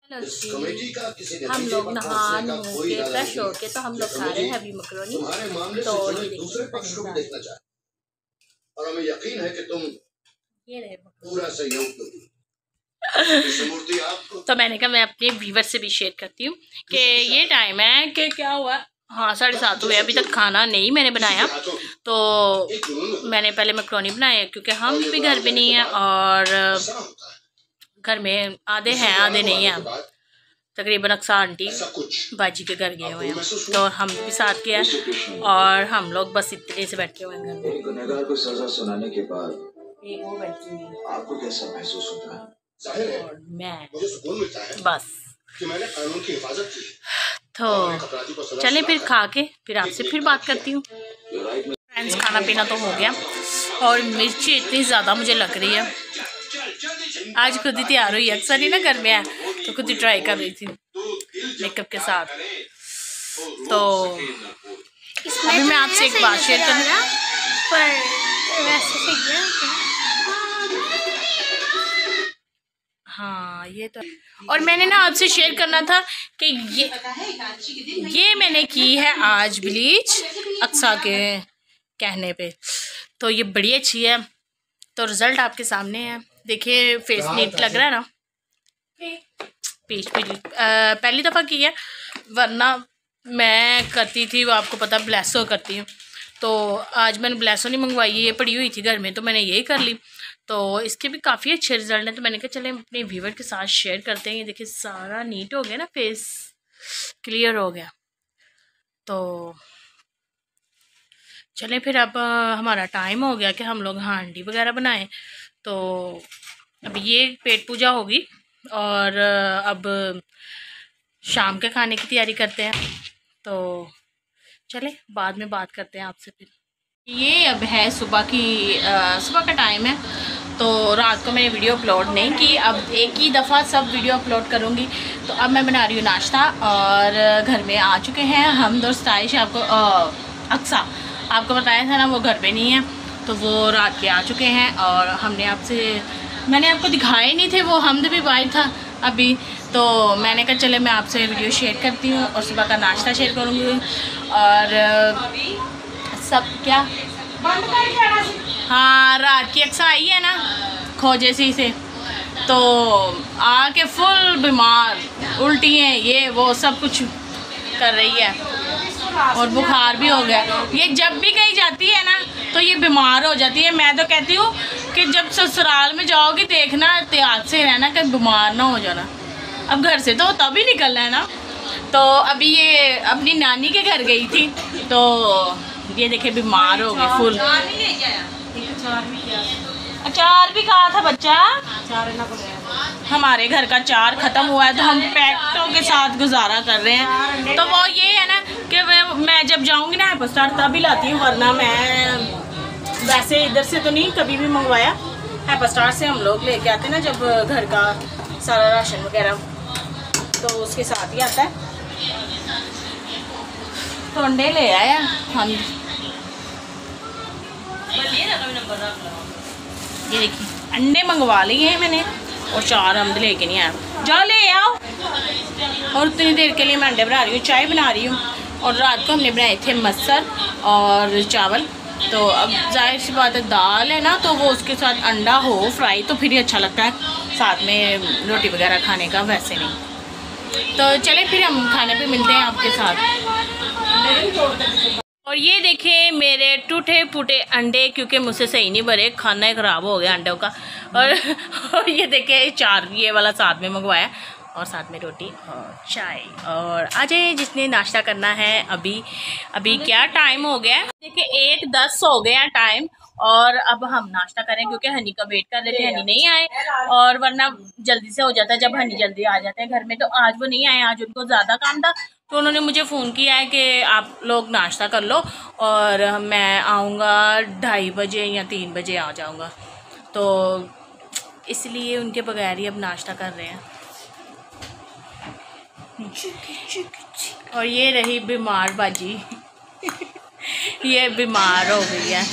जी हम लोग नहा नु के फ्रेश हो के तो हम लोग खा रहे हैं अभी मकरोनी। तो और हमें यकीन है कि तुम ये रहे पूरा सहयोग दोगी। तो मैंने कहा मैं अपने व्यूवर से भी शेयर करती हूँ कि ये टाइम है कि क्या हुआ। हाँ 7:30 हुए, अभी तक खाना नहीं मैंने बनाया। तो मैंने पहले मकरोनी बनाया क्योंकि हम भी घर पे नहीं हैं और घर में आधे हैं आधे नहीं हैं। तकरीबन अक्सा आंटी बाजी के घर गए हुए हैं तो हम भी साथ गया और हम लोग बस इतने से बैठे हुए हैं घर में। गुनहगार को सजा सुनाने के बाद एक वो बैठी हुई आपको कैसा महसूस होता है? और मैं बस कि मैंने कानून की हिफाजत की। तो चलें फिर खा के फिर आपसे फिर बात करती हूँ। फ्रेंड्स खाना पीना तो हो गया और मिर्ची इतनी ज़्यादा मुझे लग रही है। आज खुद ही तैयार हुई, अक्सर ही ना घर में है तो खुद ही ट्राई कर रही थी मेकअप के साथ। तो अभी मैं आपसे एक बात शेयर करूँगा हाँ ये तो। और मैंने ना आपसे शेयर करना था कि ये मैंने की है आज ब्लीच अक्सा के कहने पे, तो ये बड़ी अच्छी है। तो रिज़ल्ट आपके सामने है, देखिए फेस नीट लग रहा है ना। पीच पहली दफ़ा की है, वरना मैं करती थी वो आपको पता ब्लेसो करती हूँ। तो आज मैंने ब्लेसो नहीं मंगवाई, ये पड़ी हुई थी घर में तो मैंने यही कर ली। तो इसके भी काफ़ी अच्छे रिज़ल्ट हैं तो मैंने कहा चले अपने व्यूवर के साथ शेयर करते हैं। ये देखिए सारा नीट हो गया ना, फेस क्लियर हो गया। तो चले फिर अब हमारा टाइम हो गया कि हम लोग हांडी वगैरह बनाएं। तो अब ये पेट पूजा होगी और अब शाम के खाने की तैयारी करते हैं। तो चले बाद में बात करते हैं आपसे फिर। ये अब है सुबह का टाइम है तो रात को मैंने वीडियो अपलोड नहीं की, अब एक ही दफ़ा सब वीडियो अपलोड करूँगी। तो अब मैं बना रही हूँ नाश्ता और घर में आ चुके हैं हम दोस्त आयश। आपको अक्सा आपको बताया था ना वो घर पे नहीं है तो वो रात के आ चुके हैं और मैंने आपको दिखाए नहीं थे, वो हमद भी बाहर था अभी। तो मैंने कहा चले मैं आपसे वीडियो शेयर करती हूँ और सुबह का नाश्ता शेयर करूँगी। और सब क्या हाँ रात की अक्सा आई है ना खोजे सी से, तो आके फुल बीमार, उल्टी हैं ये वो सब कुछ कर रही है और बुखार भी हो गया। ये जब भी कहीं जाती है ना तो ये बीमार हो जाती है। मैं तो कहती हूँ कि जब ससुराल में जाओगी देखना एहतियात से रहना कहीं बीमार ना हो जाना। अब घर से तो तभी निकलना है ना। तो अभी ये अपनी नानी के घर गई थी तो ये देखे बीमार हो गई फुल। अचार भी कहा था बच्चा, हमारे घर का चार ख़त्म हुआ है तो हम पैकेटों के साथ गुजारा कर रहे हैं। तो वो ये है ना कि मैं जब जाऊंगी ना हैप्पी स्टार तभी लाती हूँ, वरना मैं वैसे इधर से तो नहीं कभी भी मंगवाया। हैप्पी स्टार से हम लोग लेके आते हैं ना जब घर का सारा राशन वगैरह तो उसके साथ ही आता है। तो अंडे ले आया हम, ये देखिए अंडे मंगवा लिए हैं मैंने और 4 अमद लेके नहीं आया। जाओ ले आओ। और उतनी देर के लिए मैं अंडे बना रही हूँ, चाय बना रही हूँ। और रात को हमने बनाए थे मसर और चावल। तो अब जाहिर सी बात है दाल है ना तो वो उसके साथ अंडा हो फ्राई तो फिर ही अच्छा लगता है, साथ में रोटी वगैरह खाने का वैसे नहीं। तो चले फिर हम खाने पे मिलते हैं आपके साथ। और ये देखें मेरे टूटे फूटे अंडे क्योंकि मुझसे सही नहीं भरे, खाना ही ख़राब हो गया अंडों का। और ये देखें 4 ये वाला साथ में मंगवाया और साथ में रोटी और चाय। और आ जाइए जिसने नाश्ता करना है। अभी क्या टाइम हो गया देखिए 1:10 हो गया टाइम और अब हम नाश्ता करें क्योंकि हनी का वेट कर रहे थे, हनी नहीं आए और वरना जल्दी से हो जाता है जब हनी जल्दी आ जाते हैं घर में। तो आज वो नहीं आए, आज उनको ज़्यादा काम था तो उन्होंने मुझे फ़ोन किया है कि आप लोग नाश्ता कर लो और मैं आऊँगा 2:30 बजे या 3 बजे आ जाऊँगा। तो इसलिए उनके बगैर ही अब नाश्ता कर रहे हैं। और ये रही बीमार बाजी ये बीमार हो गई है,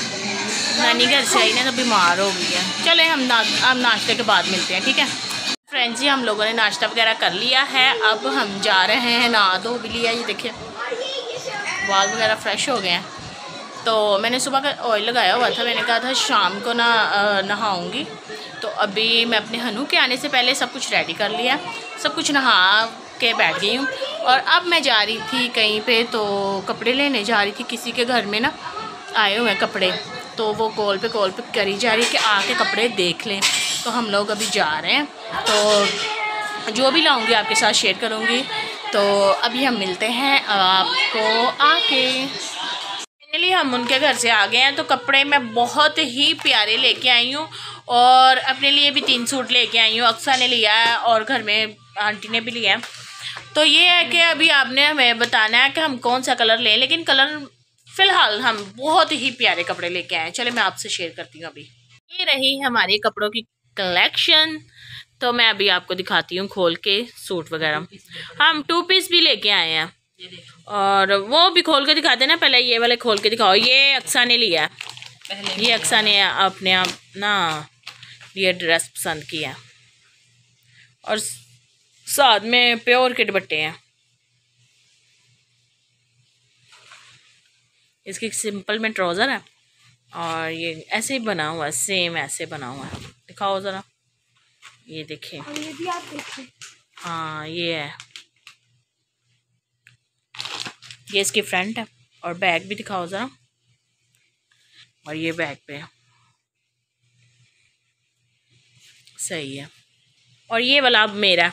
नानी घर से आई ना तो बीमार हो गई है। चले हम नाश्ते के बाद मिलते हैं, ठीक है। फ्रेंड्स जी, हम लोगों ने नाश्ता वगैरह कर लिया है। अब हम जा रहे हैं, नहा धो भी लिया, ये देखिए बाल वगैरह फ्रेश हो गए हैं। तो मैंने सुबह का ऑयल लगाया हुआ था, मैंने कहा था शाम को नहाऊंगी। तो अभी मैं अपने हनु के आने से पहले सब कुछ रेडी कर लिया, सब कुछ नहा के बैठ गई हूँ। और अब मैं जा रही थी कहीं पे, तो कपड़े लेने जा रही थी। किसी के घर में ना आए हुए हैं कपड़े, तो वो कॉल पे करी जा रही कि आके कपड़े देख लें। तो हम लोग अभी जा रहे हैं, तो जो भी लाऊंगी आपके साथ शेयर करूँगी। तो अभी हम मिलते हैं आपको आके। फाइनली हम उनके घर से आ गए हैं। तो कपड़े मैं बहुत ही प्यारे लेके आई हूँ, और अपने लिए भी 3 सूट लेके आई हूँ। अक्सा ने लिया है और घर में आंटी ने भी लिया है। तो ये है कि अभी आपने हमें बताना है कि हम कौन सा कलर लें, लेकिन कलर फ़िलहाल हम बहुत ही प्यारे कपड़े लेके आए हैं। चले मैं आपसे शेयर करती हूँ। अभी ये रही हमारी कपड़ों की कलेक्शन। तो मैं अभी आपको दिखाती हूँ खोल के सूट वगैरह। हम 2 पीस भी लेके आए हैं, और वो भी खोल के दिखाते हैं ना। पहले ये वाले खोल के दिखाओ। ये अक्सा ने लिया है, ये अक्सा ने अपने आप ना ये ड्रेस पसंद किया, और साथ में प्योर के दुपट्टे हैं। इसकी सिंपल में ट्राउज़र है, और ये ऐसे ही बना हुआ है, सेम ऐसे बना हुआ है। दिखाओ ज़रा, ये देखिए। ये भी आप देखिए। हाँ, ये है, ये इसकी फ्रंट है। और बैक भी दिखाओ ज़रा, और ये बैक पे है, सही है। और ये वाला अब मेरा,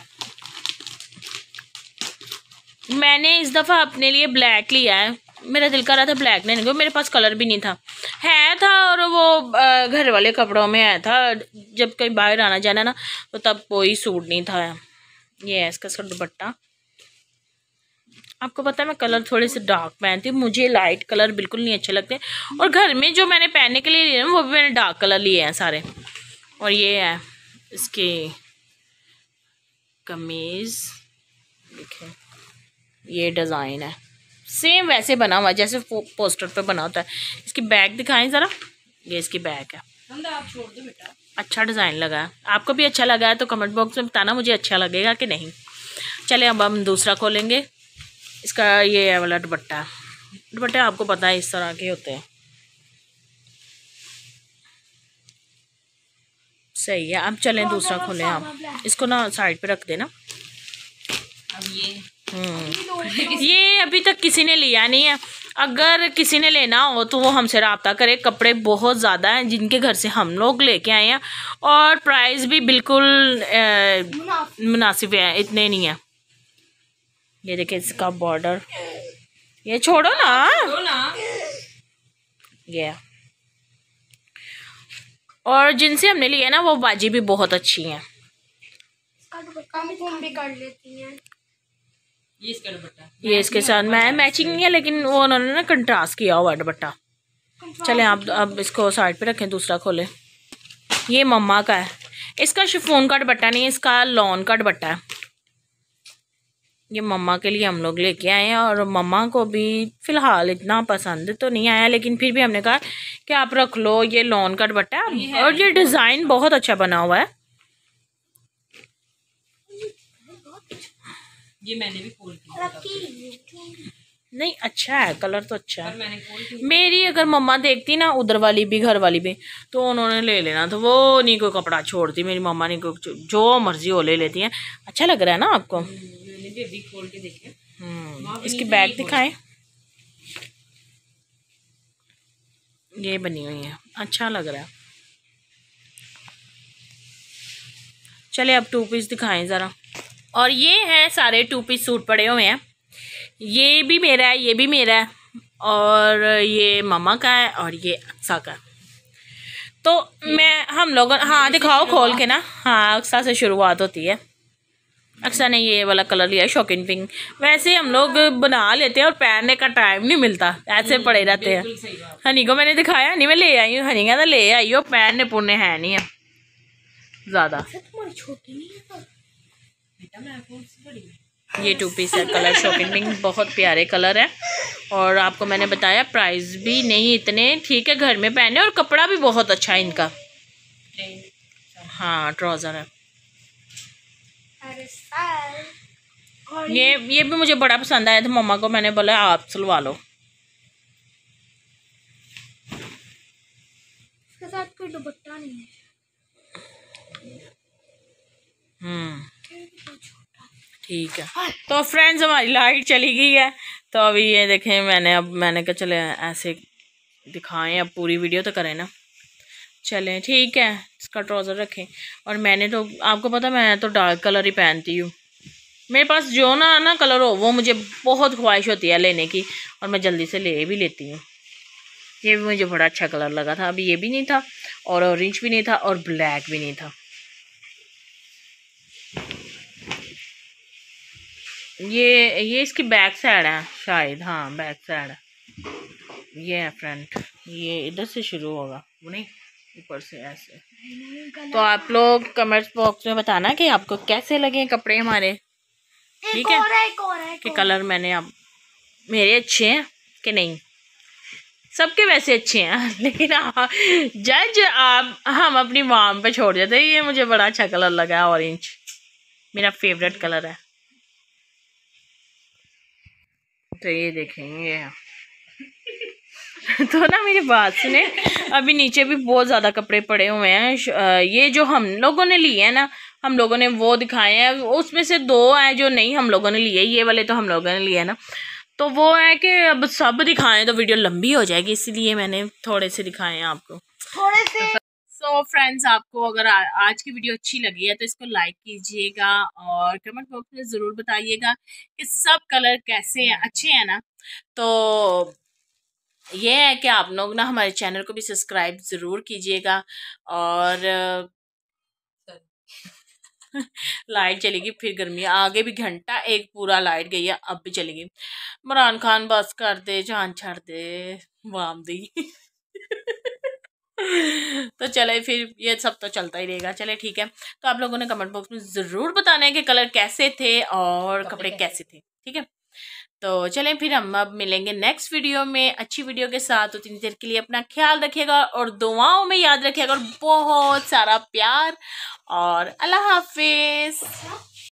मैंने इस दफ़ा अपने लिए ब्लैक लिया है। मेरा दिल कर रहा था ब्लैक लेने को, मेरे पास कलर भी नहीं था, है था, और वो घर वाले कपड़ों में आया था। जब कहीं बाहर आना जाना ना, तो तब कोई सूट नहीं था। ये है इसका दुपट्टा। आपको पता है मैं कलर थोड़े से डार्क पहनती हूँ, मुझे लाइट कलर बिल्कुल नहीं अच्छे लगते। और घर में जो मैंने पहनने के लिए लिए वो भी मैंने डार्क कलर लिए हैं सारे। और ये है इसकी कमीज़, देखिए ये डिज़ाइन है, सेम वैसे बना हुआ जैसे पोस्टर पे बना होता है। इसकी बैग दिखाएं ज़रा, ये इसकी बैग है। आप छोड़ दो बेटा, अच्छा डिज़ाइन लगा है। आपको भी अच्छा लगा है तो कमेंट बॉक्स में बताना मुझे अच्छा लगेगा कि नहीं। चले अब हम दूसरा खोलेंगे। इसका ये वाला दुपट्टा, दुपट्टे आपको पता है इस तरह के होते हैं, सही है। अब चलें दूसरा खोलें। आप इसको ना साइड पे रख देना। अब ये अभी तक किसी ने लिया नहीं है। अगर किसी ने लेना हो तो वो हमसे रब्ता करे। कपड़े बहुत ज़्यादा हैं जिनके घर से हम लोग लेके आए हैं, और प्राइस भी बिल्कुल मुनासिब है, इतने नहीं है। ये देखिए इसका बॉर्डर, ये छोड़ो ना, ये। और जिनसे हमने लिया ना वो बाजी भी बहुत अच्छी हैं। भी कर लेती हैं। ये इसके साथ मैचिंग नहीं है, लेकिन वो उन्होंने ना कंट्रास्ट किया हुआ दुपट्टा। चलें आप अब इसको साइड पे रखें, दूसरा खोलें। ये मम्मा का है, इसका शिफॉन का दुपट्टा नहीं है, इसका लॉन का दुपट्टा है। ये मम्मा के लिए हम लोग लेके आए हैं, और मम्मा को भी फ़िलहाल इतना पसंद तो नहीं आया, लेकिन फिर भी हमने कहा कि आप रख लो। ये लॉन का दुपट्टा है, और ये डिज़ाइन बहुत अच्छा बना हुआ है। ये मैंने भी खोल किया, नहीं अच्छा है, कलर तो अच्छा है। मेरी अगर मम्मा देखती ना, उधर वाली भी घर वाली भी, तो उन्होंने ले लेना, तो वो नहीं कोई कपड़ा छोड़ती। मेरी मम्मा ने कोई जो मर्जी हो ले लेती हैं। अच्छा लग रहा है ना आपको? मैंने भी खोल के देखे। इसकी बैग दिखाएं, ये बनी हुई है, अच्छा लग रहा है। चले अब 2 पीस दिखाएं ज़रा। और ये हैं सारे 2 पीस सूट पड़े हुए हैं। ये भी मेरा है, ये भी मेरा है, और ये मम्मा का है, और ये अक्सा का। तो मैं हम लोग, हाँ दिखाओ खोल के ना। हाँ, अक्सा से शुरुआत होती है। अक्सा ने ये वाला कलर लिया है, शॉकिंग पिंक। वैसे हम लोग बना लेते हैं और पहनने का टाइम नहीं मिलता, ऐसे पड़े रहते हैं। हनी को मैंने दिखाया, नहीं मैं ले आई हूँ। हनी कहता ले आई हो, पहनने पुनने है नहीं है ज़्यादा। ये 2 पीस है, कलर शॉकिंग पिंक, बहुत प्यारे कलर है। और आपको मैंने बताया प्राइस भी नहीं इतने, ठीक है, घर में पहने, और कपड़ा भी बहुत अच्छा है इनका। हाँ ट्राउज़र है। ये भी मुझे बड़ा पसंद आया था। मम्मा को मैंने बोला आप सिलवा लो। इसके साथ कोई दुपट्टा नहीं है। ठीक है। तो फ्रेंड्स हमारी लाइट चली गई है, तो अभी ये देखें मैंने कहा चले ऐसे दिखाएं, अब पूरी वीडियो तो करें ना। चलें ठीक है, इसका ट्राउज़र रखें। और मैंने तो आपको पता मैं तो डार्क कलर ही पहनती हूँ। मेरे पास जो ना कलर हो वो मुझे बहुत ख्वाहिश होती है लेने की, और मैं जल्दी से ले भी लेती हूँ। ये भी मुझे बड़ा अच्छा कलर लगा था। अभी ये भी नहीं था, और ऑरेंज भी नहीं था, और ब्लैक भी नहीं था। ये इसकी बैक साइड है शायद, हाँ बैक साइड है। ये है फ्रंट, ये इधर से शुरू होगा, नहीं ऊपर से ऐसे। तो आप लोग कमेंट्स बॉक्स में बताना कि आपको कैसे लगे कपड़े हमारे। ठीक है कि कलर मैंने आप मेरे अच्छे हैं कि नहीं। सबके वैसे अच्छे हैं, लेकिन जज हम अपनी माम पे छोड़ देते हैं। ये मुझे बड़ा अच्छा कलर लगा है, ऑरेंज मेरा फेवरेट कलर है। तो ये देखेंगे तो ना मेरी बात सुने, अभी नीचे भी बहुत ज़्यादा कपड़े पड़े हुए हैं। ये जो हम लोगों ने लिए हैं ना, हम लोगों ने वो दिखाए हैं, उसमें से 2 हैं जो नहीं हम लोगों ने लिए। ये वाले तो हम लोगों ने लिए ना, तो वो है कि अब सब दिखाएं तो वीडियो लंबी हो जाएगी, इसलिए मैंने थोड़े से दिखाए हैं आपको, थोड़े से। सो फ्रेंड्स, आपको अगर आज की वीडियो अच्छी लगी है तो इसको लाइक कीजिएगा, और कमेंट बॉक्स में ज़रूर बताइएगा कि सब कलर कैसे हैं, अच्छे हैं ना। तो ये है कि आप लोग ना हमारे चैनल को भी सब्सक्राइब ज़रूर कीजिएगा। और लाइट चलेगी, फिर गर्मी आगे भी घंटा एक पूरा लाइट गई है, अब भी चलेगी। इमरान खान बस कर दे, जान छाड़ दे वाम दी तो चले फिर, ये सब तो चलता ही रहेगा। चले ठीक है, तो आप लोगों ने कमेंट बॉक्स में ज़रूर बताना है कि कलर कैसे थे और कपड़े कैसे थे। ठीक है, तो चलें फिर हम अब मिलेंगे नेक्स्ट वीडियो में अच्छी वीडियो के साथ। तो इतनी देर के लिए अपना ख्याल रखिएगा और दुआओं में याद रखिएगा, और बहुत सारा प्यार, और अल्लाह हाफिज़।